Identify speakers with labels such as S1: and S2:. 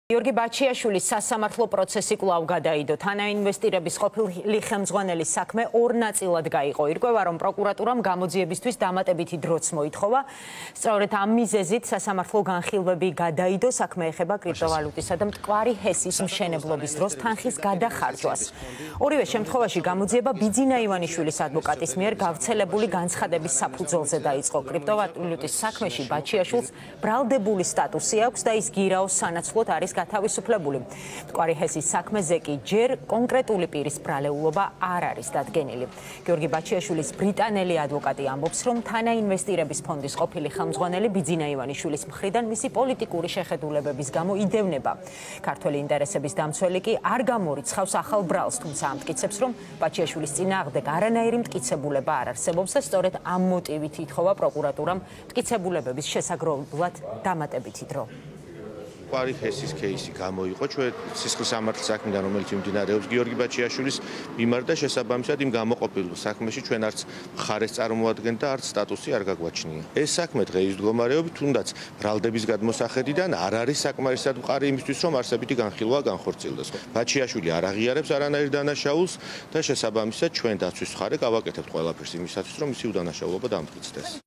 S1: გიორგი ბაჩიაშვილის სასამართლო პროცესი კვლავ გადაიდო. თანაინვესტირების ყოფილი ხელმძღვანელის საქმე ორ ნაწილად გაიყო. ირკვევა, რომ პროკურატურამ გამოძიებისთვის დამატებითი დროც მოითხოვა. სწორედ ამ მიზეზით სასამართლო განხილვები გადაიდო. საქმე ეხება კრიპტოვალუტისა და მტკვარი ჰესის მშენებლობის დროს თანხის გადახარჯვას. ორივე შემთხვევაში გამოძიება ბიძინა ივანიშვილის ადვოკატის მიერ გავრცელებული განცხადების საფუძველზე დაიწყო. კრიპტოვალუტის საქმეში ბაჩიაშვილს ბრალდებული სტატუსი აქვს და ის გირაოს სანაცვლოდ არის გათავისუფლებული. მტკვარი ჰესის საქმეზე კი ჯერ კონკრეტული პირის ბრალეულობა არ არის დადგენილი. გიორგი ბაჩიაშვილის ბრიტანელი ადვოკატი ამბობს, რომ თანაინვესტირების ფონდის ყოფილი ხელმძღვანელი ბიძინა ივანიშვილის მხრიდან მისი პოლიტიკური შეხედულებების გამო იდევნება. ქართველი ინტერესების დამცველი კი არ გამორიცხავს ახალ ბრალს, თუმცა ამტკიცებს, რომ ბაჩიაშვილის წინააღმდეგ არანაირი მტკიცებულება არ არსებობს და სწორედ ამ მოტივით ითხოვა პროკურატურამ მტკიცებულებების შესაგროვლად დამატებითი დრო.
S2: მტკვარი ჰესის кейსი გამოიყო ჩვენ სისხლის სამართლის საქმიდან, რომელიც მიმდინარეობს გიორგი ბაჩიაშვილის მიმართ და შესაბამისად იმ გამოყოფილ საქმეში ჩვენ არც მხარეს წარმოადგენთ და არც სტატუსი არ გაგვაჩნია. ეს საქმე დღეის მდგომარეობით თუნდაც ბრალდების გადმოსახედიდან არ არის საკმარისად მყარი იმისთვის, რომ არსებითი განხილვა განხორციელდეს. ბაჩიაშვილი არ აღიარებს არანაირ დანაშაულს და შესაბამისად ჩვენ დაცვის მხარე გავაკეთებთ ყველაფერს იმისათვის, რომ მისი უდანაშაულობა დამტკიცდეს.